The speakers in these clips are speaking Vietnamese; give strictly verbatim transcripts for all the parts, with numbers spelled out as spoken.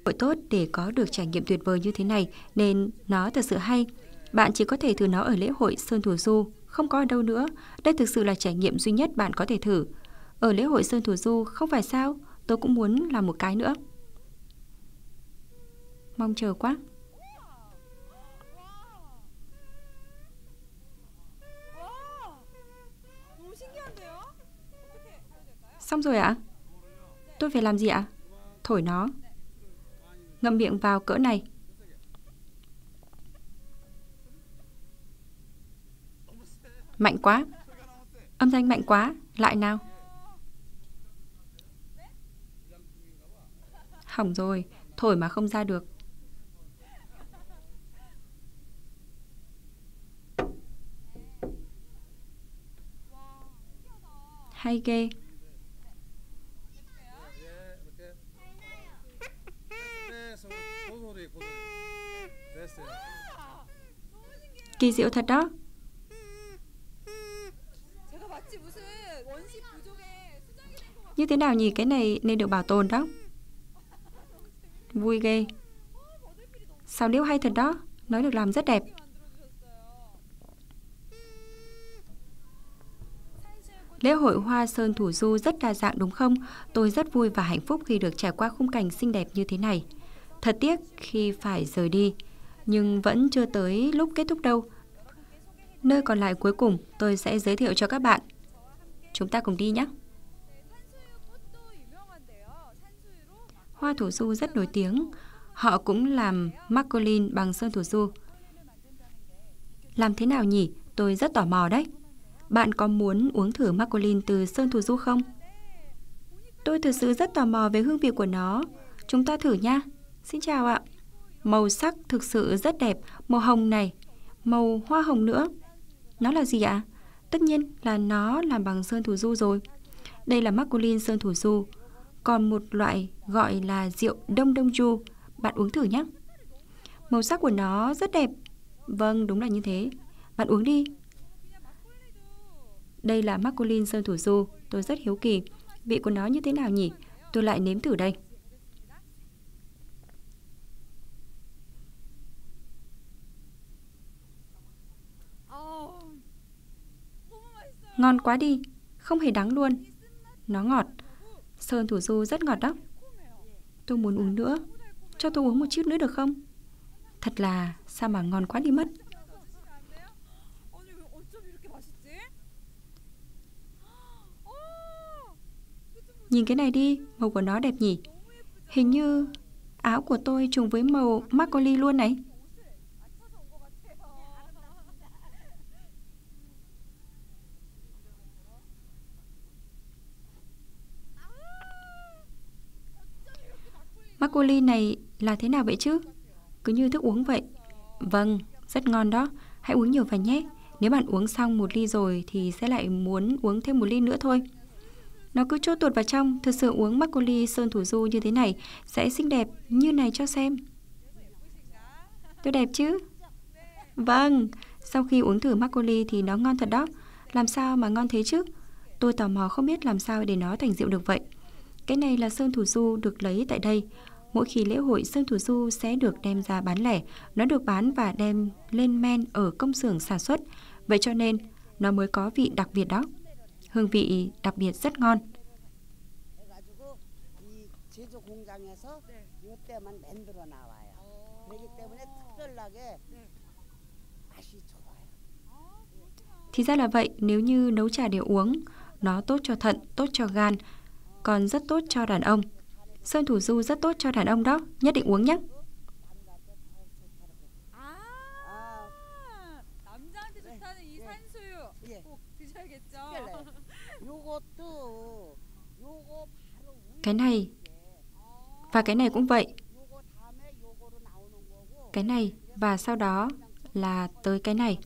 hội tốt để có được trải nghiệm tuyệt vời như thế này nên nó thật sự hay. Bạn chỉ có thể thử nó ở lễ hội Sơn Thủ Du, không có ở đâu nữa. Đây thực sự là trải nghiệm duy nhất bạn có thể thử. Ở lễ hội Sơn Thủ Du không phải sao? Tôi cũng muốn làm một cái nữa. Mong chờ quá. Xong rồi ạ? Tôi phải làm gì ạ? Thổi nó. Ngậm miệng vào cỡ này. Mạnh quá. Âm thanh mạnh quá. Lại nào. Hỏng rồi. Thổi mà không ra được. Hay ghê. Kỳ diệu thật đó. Như thế nào nhỉ? Cái này nên được bảo tồn đó. Vui ghê. Sao điếu hay thật đó. Nó được làm rất đẹp. Lễ hội Hoa Sơn Thủ Du rất đa dạng đúng không? Tôi rất vui và hạnh phúc khi được trải qua khung cảnh xinh đẹp như thế này. Thật tiếc khi phải rời đi, nhưng vẫn chưa tới lúc kết thúc đâu. Nơi còn lại cuối cùng tôi sẽ giới thiệu cho các bạn. Chúng ta cùng đi nhé. Hoa Thủ Du rất nổi tiếng. Họ cũng làm Marcolin bằng sơn Thủ Du. Làm thế nào nhỉ? Tôi rất tò mò đấy. Bạn có muốn uống thử Marcolin từ sơn Thủ Du không? Tôi thực sự rất tò mò về hương vị của nó. Chúng ta thử nha. Xin chào ạ. Màu sắc thực sự rất đẹp. Màu hồng này, màu hoa hồng nữa. Nó là gì ạ? Tất nhiên là nó làm bằng sơn Thủ Du rồi. Đây là Marcolin sơn Thủ Du. Còn một loại gọi là rượu Đông Đông Du. Bạn uống thử nhé. Màu sắc của nó rất đẹp. Vâng, đúng là như thế. Bạn uống đi. Đây là Marcolin sơn Thủ Du. Tôi rất hiếu kỳ. Vị của nó như thế nào nhỉ? Tôi lại nếm thử đây. Ngon quá đi. Không hề đắng luôn. Nó ngọt. Sơn Thủ Du rất ngọt đó. Tôi muốn uống nữa. Cho tôi uống một chút nữa được không? Thật là sao mà ngon quá đi mất. Nhìn cái này đi. Màu của nó đẹp nhỉ? Hình như áo của tôi trùng với màu Marcolin luôn này. Marcolin này là thế nào vậy chứ? Cứ như thức uống vậy. Vâng, rất ngon đó. Hãy uống nhiều vào nhé. Nếu bạn uống xong một ly rồi thì sẽ lại muốn uống thêm một ly nữa thôi. Nó cứ trôi tuột vào trong. Thực sự uống Marcolin sơn Thủ Du như thế này sẽ xinh đẹp như này cho xem. Tôi đẹp chứ? Vâng, sau khi uống thử Marcolin thì nó ngon thật đó. Làm sao mà ngon thế chứ? Tôi tò mò không biết làm sao để nó thành rượu được vậy. Cái này là sơn Thủ Du được lấy tại đây. Mỗi khi lễ hội sơn Thủ Du sẽ được đem ra bán lẻ. Nó được bán và đem lên men ở công xưởng sản xuất. Vậy cho nên nó mới có vị đặc biệt đó. Hương vị đặc biệt rất ngon. Thì ra là vậy. Nếu như nấu trà để uống, nó tốt cho thận, tốt cho gan, còn rất tốt cho đàn ông. Sơn Thủ Du rất tốt cho đàn ông đó. Nhất định uống nhé. Cái này và cái này cũng vậy. Cái này và sau đó là tới cái này.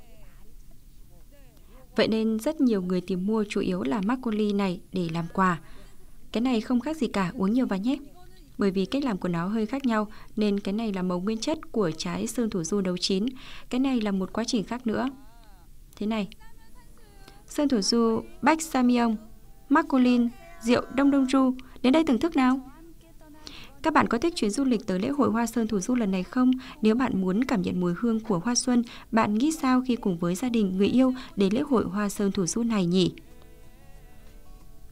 Vậy nên rất nhiều người tìm mua chủ yếu là Marcolin này để làm quà. Cái này không khác gì cả, uống nhiều vào nhé. Bởi vì cách làm của nó hơi khác nhau nên cái này là màu nguyên chất của trái sơn Thủ Du nấu chín. Cái này là một quá trình khác nữa. Thế này. Sơn Thủ Du, Bách Samion, Marcolin, rượu Đông Đông Du. Đến đây thưởng thức nào. Các bạn có thích chuyến du lịch tới lễ hội Hoa Sơn Thủ Du lần này không? Nếu bạn muốn cảm nhận mùi hương của hoa xuân, bạn nghĩ sao khi cùng với gia đình, người yêu đến lễ hội Hoa Sơn Thủ Du này nhỉ?